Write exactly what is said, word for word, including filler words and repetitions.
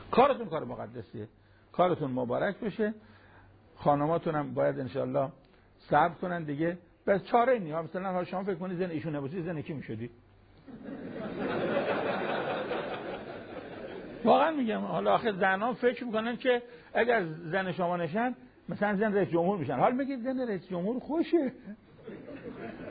کارتون کار مقدسیه، کارتون مبارک بشه. خانماتون هم باید انشالله صبر کنن دیگه. بس چاره نی ها. مثلا ها شما فکر کنید زن ایشون نباشی زن کی میشدی؟ واقعا میگم. حالا آخه زنان فکر میکنن که اگر زن شما نشن مثلا زن رئیس جمهور میشن. حال میگید زن رئیس جمهور خوشه.